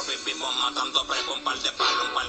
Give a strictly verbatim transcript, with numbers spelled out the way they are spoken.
vivimos matando pre con par de palos, un par